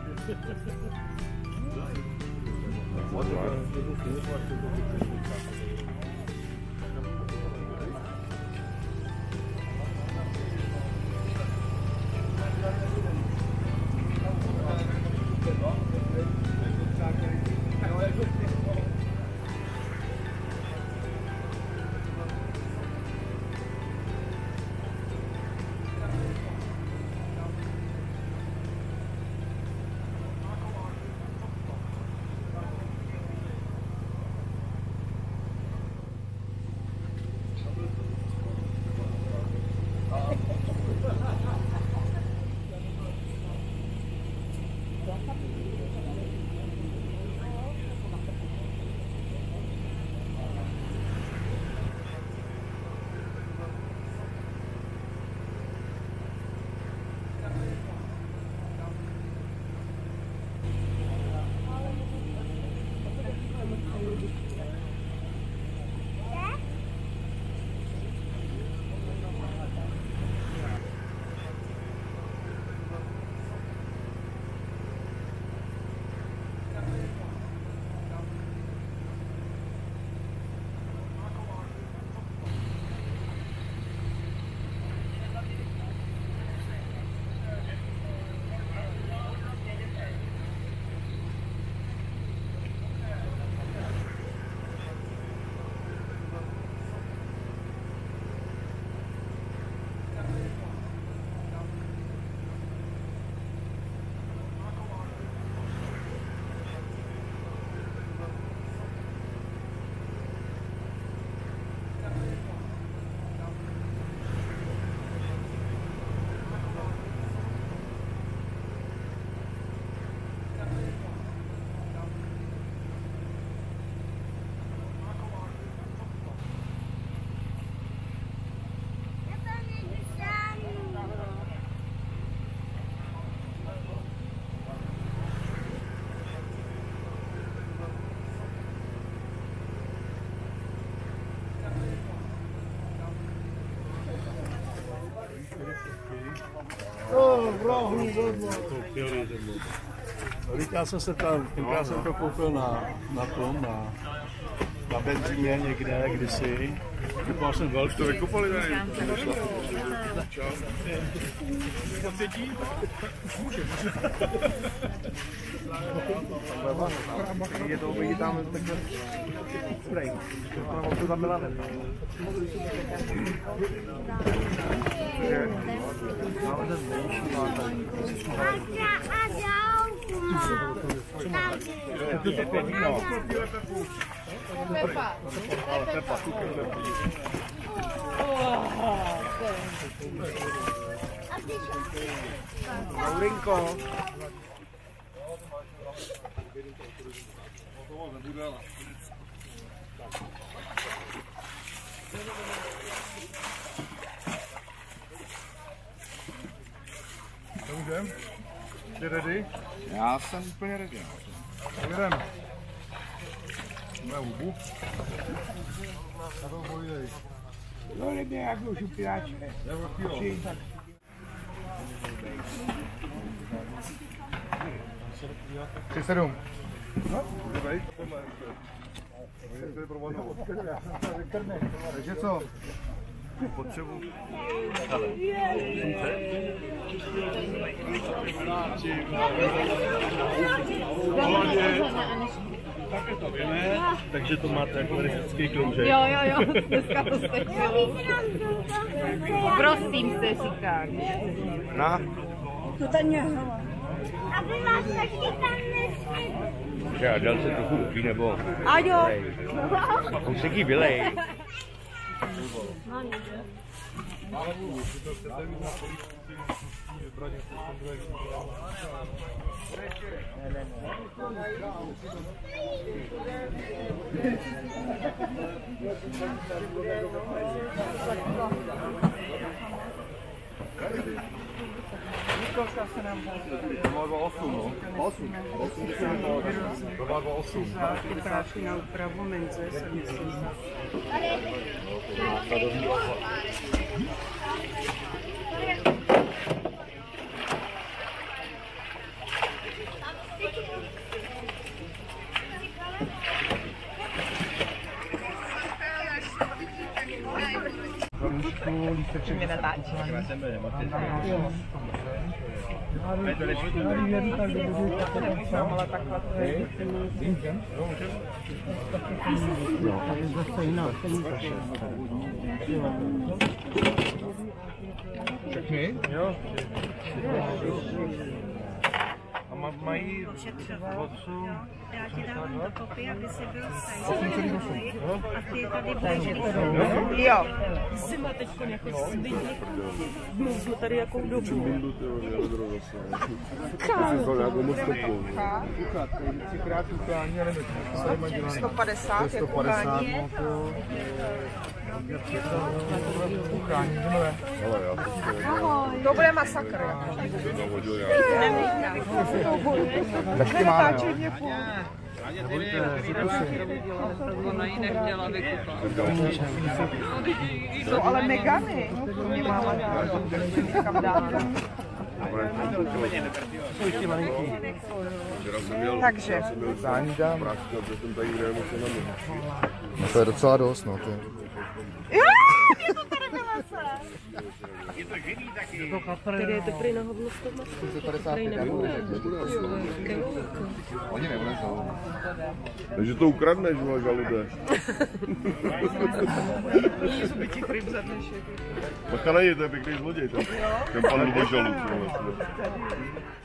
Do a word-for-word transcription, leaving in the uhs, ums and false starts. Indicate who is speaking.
Speaker 1: Já jsem se tam, tenkrát jsem to koupil na, na tom, na, na benzíně někde, kdysi. Kupoval jsem velký.
Speaker 2: To vykupali tady.
Speaker 3: Je to uvidí tam takhle spray. To tam byla hned. Máme ten menší látek.
Speaker 4: Pepa.
Speaker 3: Ale Pepa, cukr. Laurinko.
Speaker 2: Můžem? Jsi ready?
Speaker 3: Já jsem úplně ready.
Speaker 2: Jedem. Máme hubu. Na to pojdej.
Speaker 3: No nebě, jak už upíráče.
Speaker 2: Nebo kilo. Tři sedm. No, dobrý. Takže co? Potřebu.
Speaker 1: Takhle to víme, takže to máte jako turistický kroužek.
Speaker 4: Jo, jo, jo, dneska to stačilo. Prosím se, říká.
Speaker 2: Na?
Speaker 5: To tady nehalo. Aby vás taky tam nesmí.
Speaker 6: Já dal se trochu upí, nebo...
Speaker 4: A jo.
Speaker 6: Kouseký vylej.
Speaker 2: To má dva osm, no. osm. To má dva osm.
Speaker 7: Vytáčí na úpravu mince, se myslím.
Speaker 4: mi natáčí. Ale takhle to je.
Speaker 3: Všechny? Jo. A mají odsud.
Speaker 5: Já ti dávám do kopy, aby si byl stejný. A ty tady budeš.
Speaker 4: Jo.
Speaker 7: Zima teďko jako svině. Jsme tady jakou dobu.
Speaker 3: Třikrát kuchání, já nevím, co tady mají dělané.
Speaker 4: sto padesát je
Speaker 3: sto padesát,
Speaker 4: kuchání.
Speaker 3: no to... Kuchání, ne?
Speaker 4: To bude masakr.
Speaker 3: Tašky máme, jo.
Speaker 7: Ona ji nechtěla vykupat.
Speaker 4: Jsou ale megany. Mě máma kam dát. Takže.
Speaker 2: No to je docela dost, no to.
Speaker 4: Jo, je to tady vyleze.
Speaker 7: Tady je to prý na hovno sto masku. Prý nebude.
Speaker 2: Oni nevlezou. Takže to ukradneš, vole, žalude.
Speaker 7: Zbytí ryb za dnešek.
Speaker 2: Bacha na něj, to je pěkný zloděj, ten pan Lubo žalud.